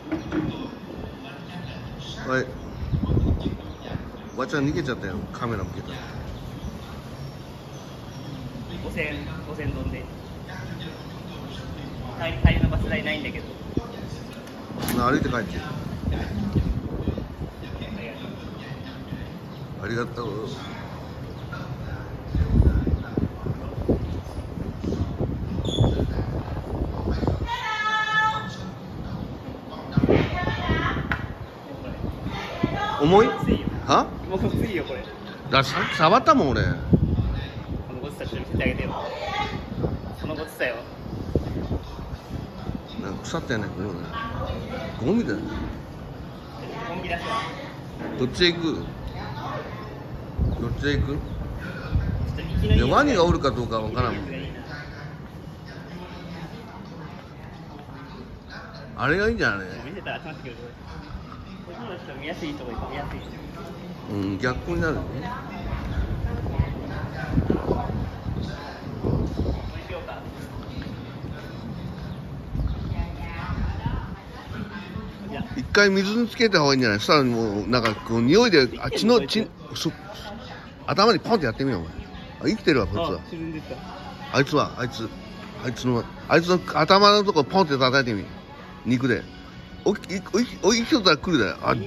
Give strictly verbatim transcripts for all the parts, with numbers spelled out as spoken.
はい。わちゃん逃げちゃったよ。カメラ向けた。 五千五千飛んで。帰り帰りのバス代ないんだけど。 歩いて帰って。ありがとう。重い？は？ もうついよこれ。 ださ触ったもん俺。 このごつさちょっと見せてあげてよ。そのごつさよ。 なんか腐ったよねこれね。ゴミだよ。 ゴミ出すわ。 どっちへ行く？どっちへ行く？ いやワニがおるかどうかわからんもん。あれがいいんじゃない？ 見せたら集まってくる。こっちの人見やすいとこ見やすい。 うん、逆になるね。一回水につけた方がいいんじゃない？そしたらもうなんかこう匂いであ血の血そ頭にポンってやってみようお前。あ生きてるわこいつは。あいつはあいつあいつのあいつの頭のとこポンって叩いてみ。肉で。おきおきおきとったら来るだよ。あ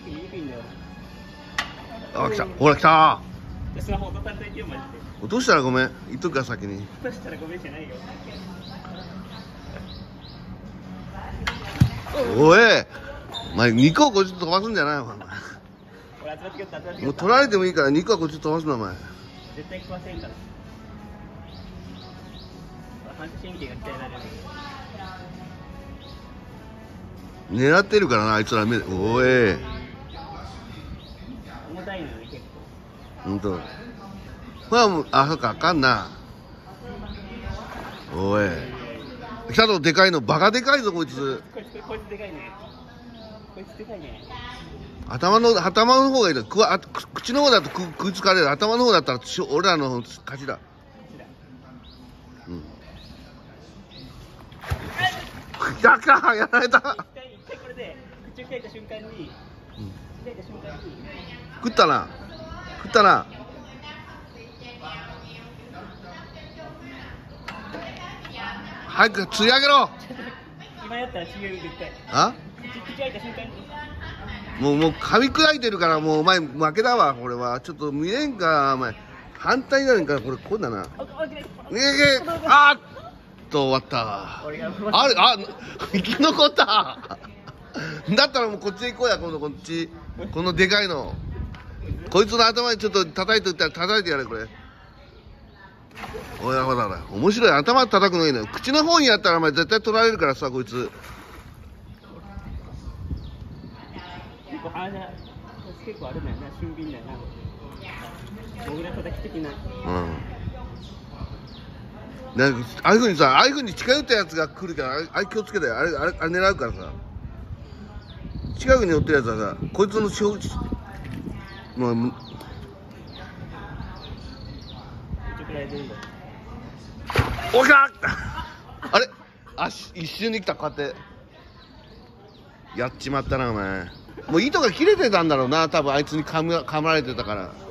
あ来たほら来た。 スマホ落とされてよマジで。 落としたらごめん言っとくから先に。 落としたらごめんじゃないよ。 おいお前肉をこっち飛ばすんじゃないのか俺集まってきよった集まってきもうよった。 取られてもいいから肉はこっち飛ばすのお前。 絶対食わせんから。反射神経が鍛えられる。 狙ってるからなあいつら目で。おい重たいのよ結構。 ほんとほらもうあそっかあかんな。おい来たぞでかいのバカでかいぞこいつ。 こいつこいつでかいね。こいつでかいね。 頭の頭の方がいいだくわあ口の方だとく食いつかれる。頭の方だったらし俺らの勝ちだ。うんやかやられた。 一回一回これで口を開いた瞬間に、うん、開いた瞬間に食ったな食ったな。早く釣り上げろ。 今やったら違う絶対。 あ口開いた瞬間にもうもう噛み砕いてるからもうお前負けだわこれは。ちょっと見えんかお前反対になるんからこれこうだな。ねえあーっと終わった。あれあ生き残っただったらもうこっちへ行こうや。今度こっちこのでかいのこいつの頭にちょっと叩いておったら叩いてやれこれ。おいほらほら面白い。頭叩くのいいのよ。口の方にやったらお前絶対取られるからさこいつ。 結構あれ結構あれだよな俊敏だよな。モグラ叩き的な。 うんなんかああいうふうにさああいうふうに近寄ったやつが来るからあれ気をつけてあれあれあれ狙うからさ近くに寄ってるやつはさこいつのしょもうおきゃあれあ一瞬に来たこうやってやっちまったなお前。もう糸が切れてたんだろうな多分あいつに噛ま噛まれてたから。